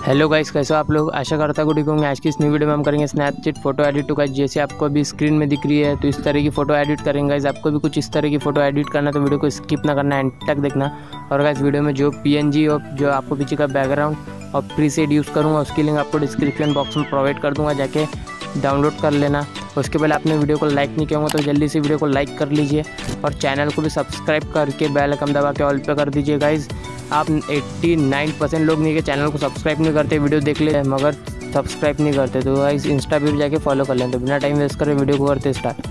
Hello guys, कैसे हो आप लोग। आशा करता हूँ ठीक होंगे। आज की इस न्यू वीडियो में हम करेंगे स्नैपचैट फोटो एडिट। तो गाइस जैसे आपको अभी स्क्रीन में दिख रही है तो इस तरह की फ़ोटो एडिट करेंगे। गाइस आपको भी कुछ इस तरह की फ़ोटो एडिट करना तो वीडियो को स्किप ना करना, एंड तक देखना। और गाइस वीडियो में जो PNG और जो आपको पीछे का बैकग्राउंड और प्रीसेट यूज़ करूँगा उसकी लिंक आपको डिस्क्रिप्शन बॉक्स में प्रोवाइड कर दूँगा, जाके डाउनलोड कर लेना। उसके पहले आपने वीडियो को लाइक नहीं किया होगा तो जल्दी से वीडियो को लाइक कर लीजिए और चैनल को भी सब्सक्राइब करके बेल आइकन दबा के ऑल पे कर दीजिए। गाइस आप 89% लोग नहीं के चैनल को सब्सक्राइब नहीं करते, वीडियो देख लेते हैं मगर सब्सक्राइब नहीं करते। तो गाइस इंस्टा पे भी जाके फॉलो कर लें। तो बिना टाइम वेस्ट करे वीडियो को करते स्टार्ट।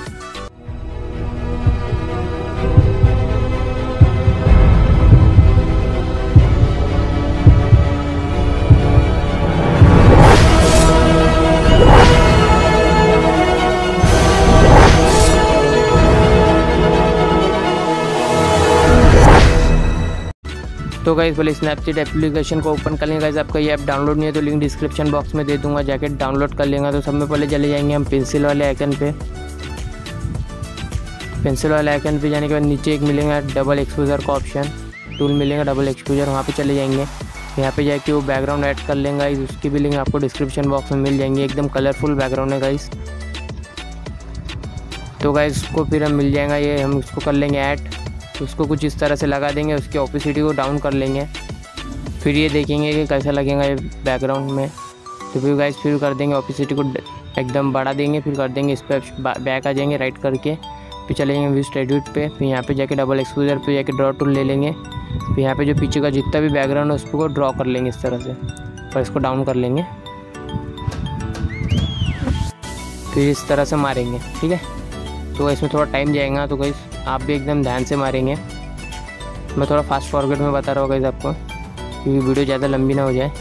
तो गाइस पहले स्नैपचैट एप्लीकेशन को ओपन कर लेंगे। गाइस आपका ये ऐप डाउनलोड नहीं है तो लिंक डिस्क्रिप्शन बॉक्स में दे दूंगा, जाके डाउनलोड कर लेंगे। तो सब में पहले चले जाएंगे हम पेंसिल वाले आइकन पे। पेंसिल वाले आइकन पे जाने के बाद नीचे एक मिलेगा डबल एक्सपोजर का ऑप्शन, टूल मिलेगा डबल एक्सपोजर, वहाँ पे चले जाएंगे। यहाँ पे जाके वो बैकग्राउंड ऐड कर लेंगे। गाइस उसकी भी लिंक आपको डिस्क्रिप्शन बॉक्स में मिल जाएंगे। एकदम कलरफुल बैकग्राउंड है गाइस। तो गाइस उसको फिर हम मिल जाएगा ये, हम उसको कर लेंगे ऐड। उसको कुछ इस तरह से लगा देंगे, उसकी ओपेसिटी को डाउन कर लेंगे। फिर ये देखेंगे कि कैसा लगेगा ये बैकग्राउंड में। तो फिर गाइस फिर कर देंगे ओपेसिटी को एकदम बढ़ा देंगे। फिर कर देंगे इस पर बैक आ जाएंगे राइट करके, फिर चले जाएंगे व्यू स्टैट्यूट पे। फिर यहाँ पे जाके डबल एक्सपोजर पे जाके ड्रॉ टूल ले लेंगे। फिर यहाँ पे जो पीछे का जितना भी बैकग्राउंड है उसको ड्रॉ कर लेंगे इस तरह से और इसको डाउन कर लेंगे। फिर इस तरह से मारेंगे, ठीक है। तो इसमें थोड़ा टाइम जाएगा, तो गाइस आप भी एकदम ध्यान से मारेंगे। मैं थोड़ा फास्ट फॉरवर्ड में बता रहा हूँ गाइस आपको, क्योंकि वीडियो ज़्यादा लंबी ना हो जाए।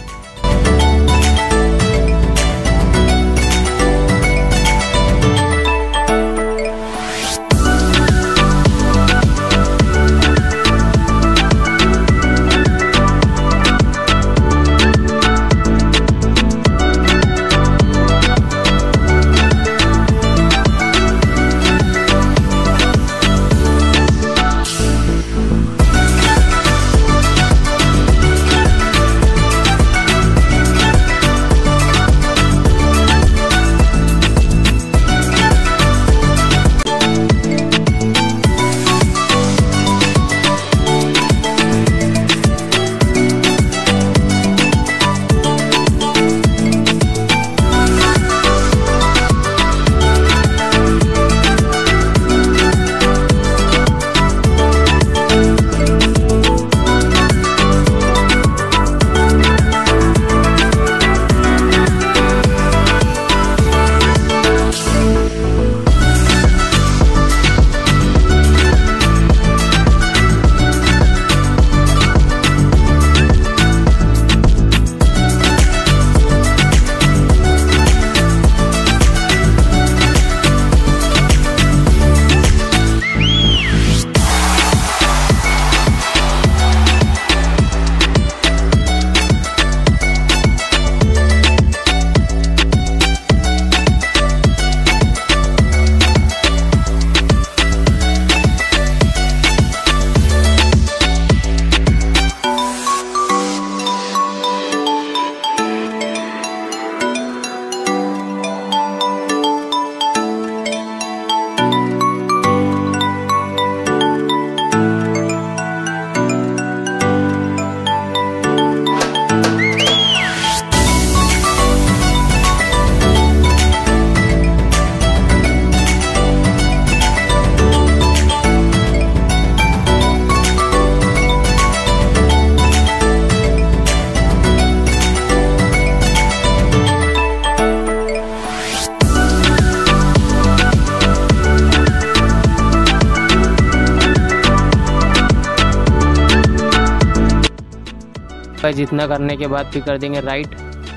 गाइस इतना करने के बाद फिर कर देंगे राइट।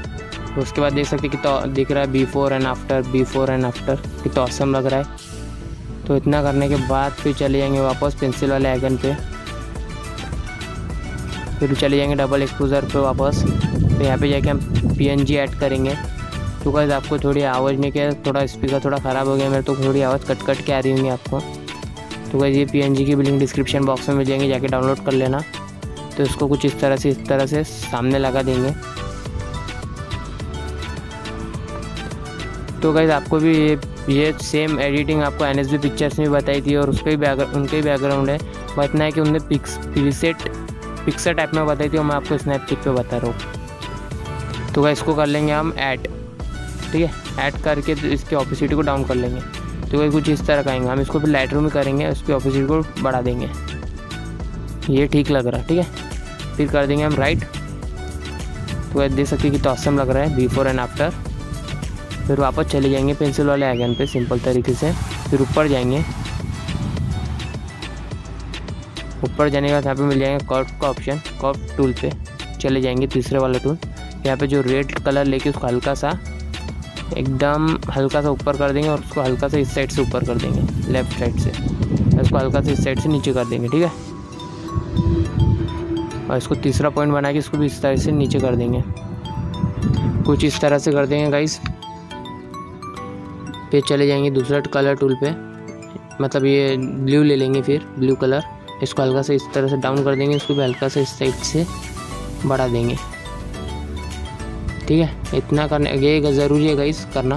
उसके बाद देख सकते कि तो दिख रहा है before and after, before and after, कितना ऑसम लग रहा है। तो इतना करने के बाद फिर चले जाएंगे वापस पेंसिल वाले आइकन पे, फिर चले जाएंगे डबल एक्सपोजर पे वापस। तो यहाँ पे जाके हम PNG ऐड करेंगे। तो गाइस आपको थोड़ी आवाज़ में क्या, थोड़ा स्पीकर थोड़ा ख़राब हो गया मेरे, तो थोड़ी आवाज़ कट कट के आ रही होंगी आपको। तो गाइस ये PNG की लिंक डिस्क्रिप्शन बॉक्स में मिल जाएंगे, जाके डाउनलोड कर लेना। तो इसको कुछ इस तरह से सामने लगा देंगे। तो गाइस आपको भी ये सेम एडिटिंग आपको NSB पिक्चर्स में बताई थी और उसके भी उनके ही बैकग्राउंड है। बस इतना है कि उनने पिक्चर टाइप में बताई थी और मैं आपको स्नैपचैट पे बता रहा हूँ। तो गाइस इसको कर लेंगे हम ऐड, ठीक है। ऐड करके तो इसकी ऑपोसिटी को डाउन कर लेंगे। तो गाइस कुछ इस तरह का आएंगे। हम इसको फिर लाइटरूम में करेंगे, उसकी ऑपोसिटी को बढ़ा देंगे। ये ठीक लग रहा है, ठीक है। फिर कर देंगे हम राइट। तो गाइस देख सकते हैं कि तो ऑसम लग रहा है बिफोर एंड आफ्टर। फिर वापस चले जाएंगे पेंसिल वाले आइकन पे सिंपल तरीके से। फिर ऊपर जाएंगे, ऊपर जाने के बाद यहाँ पे मिल जाएंगे कर्व का ऑप्शन। कर्व टूल पे चले जाएंगे, तीसरे वाला टूल। यहाँ पे जो रेड कलर लेके उसको हल्का सा एकदम हल्का सा ऊपर कर देंगे और उसको हल्का सा इस साइड से ऊपर कर देंगे, लेफ्ट साइड से। इसको हल्का सा इस साइड से नीचे कर देंगे, ठीक है। और इसको तीसरा पॉइंट बना के इसको भी इस तरह से नीचे कर देंगे। कुछ इस तरह से कर देंगे गाइस। फिर चले जाएंगे दूसरा कलर टूल पे, मतलब ये ब्लू ले लेंगे, फिर ब्लू कलर। इसको हल्का सा इस तरह से डाउन कर देंगे, इसको भी हल्का सा इस साइड से बढ़ा देंगे, ठीक है। इतना करने ये ज़रूरी है गाइस करना।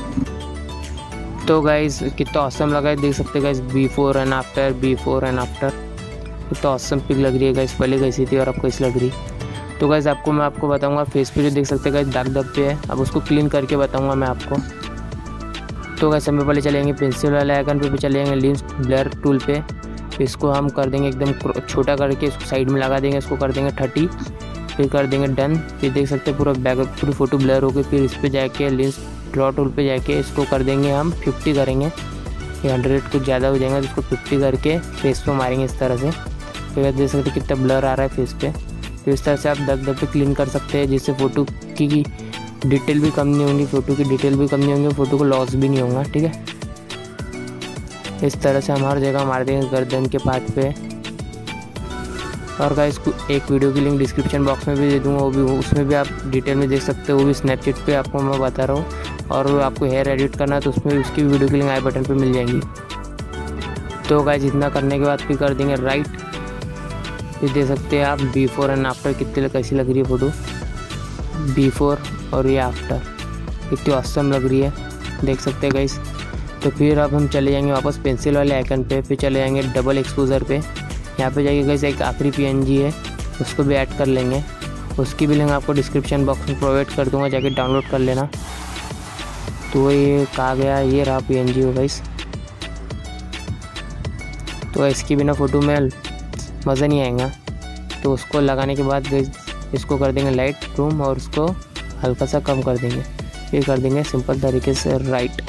तो गाइस कितना ऑसम लगा है देख सकते हैं guys, before and after, before and after. कितना ऑसम पिक लग रही है गाइस, पहले कैसी थी और अब कैसी लग रही। तो गाइस मैं आपको बताऊंगा फेस पे जो देख सकते हैं गाइस दाग दाग पे है, अब उसको क्लीन करके बताऊंगा मैं आपको। तो गाइस हम पहले चलेंगे पेंसिल वाले आइकन पे चले जाएंगे, लेंस ब्लर टूल पे। इसको हम कर देंगे एकदम छोटा करके, इसको साइड में लगा देंगे, इसको कर देंगे 30। फिर कर देंगे डन। फिर देख सकते हैं पूरी फ़ोटो ब्लर हो गई। फिर इस पर जाके लेंस ड्रॉ टूल पे जाके इसको कर देंगे हम 50 करेंगे। ये 100 कुछ ज़्यादा हो जाएगा, तो इसको 50 करके फेस पे मारेंगे इस तरह से। फिर देख सकते हैं कितना ब्लर आ रहा है फेस पे। तो इस तरह से आप दब पे क्लीन कर सकते हैं, जिससे फ़ोटो की डिटेल भी कम नहीं होंगी, फ़ोटो की डिटेल भी कम नहीं होंगी, फ़ोटो को लॉस भी नहीं होगा, ठीक है। इस तरह से हम हर जगह मार देंगे गर्दन के पार्ट पे। और गाइस एक वीडियो की लिंक डिस्क्रिप्शन बॉक्स में भी दे दूँगा, वो भी उसमें भी आप डिटेल में देख सकते हो। वो भी स्नैपचैट पे आपको मैं बता रहा हूँ। और आपको हेयर एडिट करना है तो उसमें उसकी वीडियो की लिंक आई बटन पे मिल जाएंगी। तो गाइस इतना करने के बाद फिर कर देंगे राइट। फिर देख सकते हैं आप बिफोर एंड आफ्टर कितनी कैसी लग रही है फ़ोटो, बिफोर और ये आफ्टर कितनी ऑसम लग रही है, देख सकते हैं गाइस। तो फिर अब हम चले जाएंगे वापस पेंसिल वाले आइकन पे। फिर चले जाएंगे डबल एक्सपोजर पे। यहाँ पे जाइए गाइस एक आखिरी PNG है, उसको भी ऐड कर लेंगे। उसकी भी लिंक आपको डिस्क्रिप्शन बॉक्स में प्रोवाइड कर दूंगा, जाके डाउनलोड कर लेना। तो ये कहा गया, ये रहा PNG हो गाइस। तो इसकी बिना फ़ोटो में मज़ा नहीं आएगा। तो उसको लगाने के बाद गाइस इसको कर देंगे लाइट रूम और उसको हल्का सा कम कर देंगे। फिर कर देंगे सिंपल तरीके से राइट।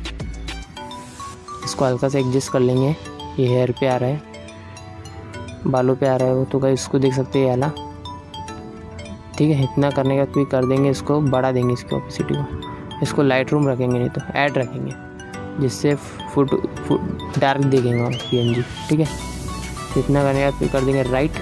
इसको हल्का सा एडजस्ट कर लेंगे। ये हेयर पे आ रहा है, बालों पे आ रहा है वो, तो गाइस इसको देख सकते हैं आला, ठीक है। इतना करने के बाद फिर कर देंगे इसको बढ़ा देंगे इसकी ऑपोसिटी को। इसको लाइट रूम रखेंगे, नहीं तो ऐड रखेंगे, जिससे फोटो डार्क दिखेगा PNG, ठीक है। इतना करने के बाद फिर कर देंगे राइट।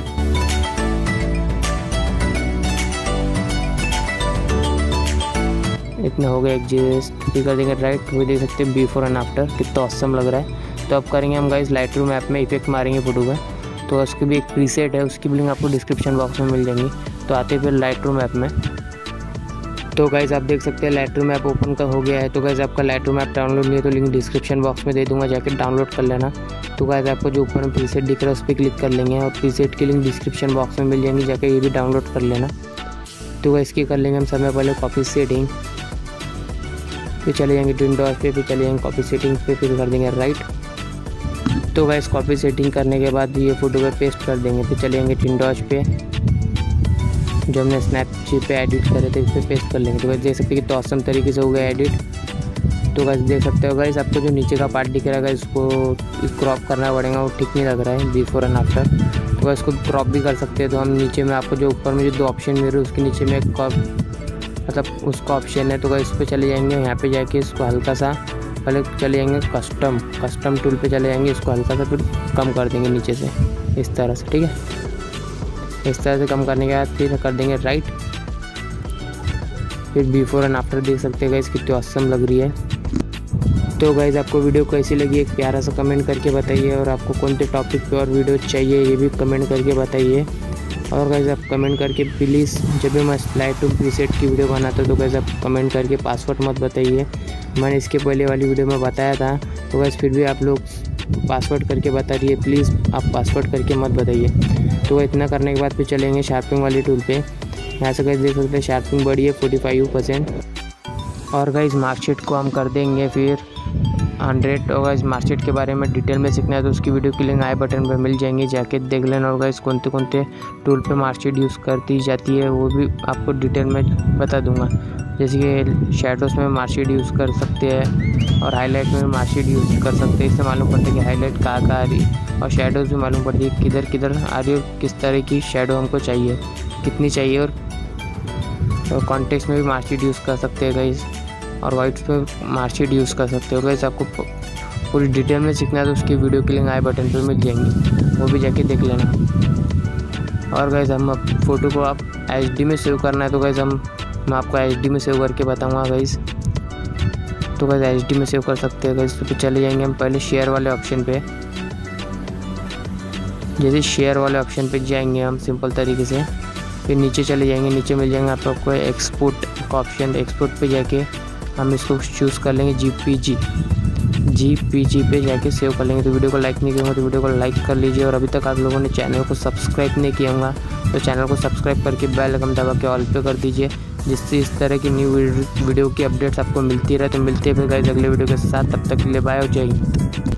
इतना हो गया एडजस्ट। फिर कर देंगे राइट। वो देख सकते हैं बिफोर एंड आफ्टर कितना ऑसम लग रहा है। तो अब करेंगे हम गाइस लाइट रूम ऐप में इफेक्ट मारेंगे फ़ोटो का। तो उसकी भी एक प्रीसेट है, उसकी भी लिंक आपको डिस्क्रिप्शन बॉक्स में मिल जाएंगी। तो आते फिर लाइट रूम ऐप में। तो गाइस आप देख सकते हैं लाइट रूम ऐप ओपन का हो गया है। तो गाइस आपका लाइट रूम ऐप डाउनलोड नहीं है तो लिंक डिस्क्रिप्शन बॉक्स में दे दूंगा, जाके डाउनलोड कर लेना। तो गाइस आपको जो ऊपर में प्रीसेट दिख रहा है उस पर क्लिक कर लेंगे और प्रीसेट की लिंक डिस्क्रिप्शन बॉक्स में मिल जाएंगी, जाके ये भी डाउनलोड कर लेना। तो गाइस इसकी कर लेंगे हम समय पहले कॉपी सेटिंग। फिर चले जाएंगे ट्विन डॉट पे, फिर चले जाएंगे कॉपी सेटिंग पे, फिर कर देंगे राइट। तो गाइस कॉपी सेटिंग करने के बाद ये फ़ोटो पे पेस्ट कर देंगे। फिर चले जाएंगे ट्विन डॉट पे, जो हमने स्नैपचैट पे एडिट करे थे इस पर पेस्ट कर लेंगे। तो गाइस देख सकते हैं कि तो ऑसम तरीके से हो गया एडिट। तो गाइस देख सकते हो गाइस आपको जो नीचे का पार्ट दिख रहा है इसको क्रॉप करना पड़ेगा, वो ठीक नहीं लग रहा है बिफोर एंड आफ्टर। तो गाइस इसको क्रॉप भी कर सकते हैं। तो हम नीचे में आपको जो ऊपर में जो 2 ऑप्शन मिल रहे हैं उसके नीचे में मतलब उसका ऑप्शन है। तो गाइस इस पर चले जाएंगे, यहाँ पे जाके इसको हल्का सा पहले चले जाएंगे कस्टम टूल पे चले जाएंगे, इसको हल्का सा फिर कम कर देंगे नीचे से इस तरह से, ठीक है। इस तरह से कम करने के बाद फिर कर देंगे राइट। फिर बिफोर एंड आफ्टर देख सकते हैं गाइस कितनी ऑसम लग रही है। तो गाइस आपको वीडियो कैसी लगी एक प्यारा सा कमेंट करके बताइए, और आपको कौन से टॉपिक पे और वीडियो चाहिए ये भी कमेंट करके बताइए। और गाइस आप कमेंट करके प्लीज़, जब भी मैं लाइट रूम प्रीसेट की वीडियो बनाता हूँ तो गाइस आप कमेंट करके पासवर्ड मत बताइए, मैंने इसके पहले वाली वीडियो में बताया था। तो गाइस फिर भी आप लोग पासवर्ड करके बता रही है, प्लीज़ आप पासवर्ड करके मत बताइए। तो इतना करने के बाद फिर चलेंगे शार्पिंग वाली टूल पे। यहाँ से गाइस देख सकते हैं शार्पिंग बढ़ी है 45%। और गाइस मार्कशीट को हम कर देंगे फिर 100। और गाइस मार्कशीट के बारे में डिटेल में सीखना है तो उसकी वीडियो की लिंक आई बटन पर मिल जाएंगी, जाके देख लेना। और गाइस कौन से टूल पे मार्कशीट यूज़ करती जाती है वो भी आपको डिटेल में बता दूंगा। जैसे कि शेडोज़ में मार्कशीट यूज़ कर सकते हैं और हाईलाइट में मार्कशीट यूज़ कर सकते हैं। इससे मालूम पड़ता है कि हाईलाइट कहाँ आ रही है, और शेडोज़ भी मालूम पड़ती है किधर किधर आ रही है और किस तरह की शेडो हमको चाहिए, कितनी चाहिए। और कॉन्टेक्स्ट में भी मार्कशीट यूज़ कर सकते हैं गाइस, और वाइट पे मार्कशीट यूज़ कर सकते हो गाइस। आपको पूरी डिटेल में सीखना है तो उसकी वीडियो की लिंक आई बटन पे मिल जाएंगी, वो भी जाके देख लेना। और गाइस हम फ़ोटो को आप HD में सेव करना है तो गाइस मैं आपको HD में सेव करके बताऊंगा गाइस। तो गाइस HD में सेव कर सकते हैं गाइस। तो चले जाएंगे हम पहले शेयर वाले ऑप्शन पे। जैसे शेयर वाले ऑप्शन पे जाएंगे हम सिंपल तरीके से, फिर नीचे चले जाएंगे। नीचे मिल जाएंगे आपको एक्सपोर्ट का ऑप्शन। एक्सपोर्ट पे जाके हम इसको चूज़ कर लेंगे JPG पे जाके सेव कर लेंगे। तो वीडियो को लाइक नहीं किया तो वीडियो को लाइक कर लीजिए। और अभी तक आप लोगों ने चैनल को सब्सक्राइब नहीं किया होगा तो चैनल को सब्सक्राइब करके बेल आइकन दबा के ऑल पे कर दीजिए, जिससे इस तरह की न्यू वीडियो की अपडेट्स आपको मिलती रहे। तो मिलते हैं फिर गाइस अगले वीडियो के साथ, तब तक के लिए बाय और जय हिंद।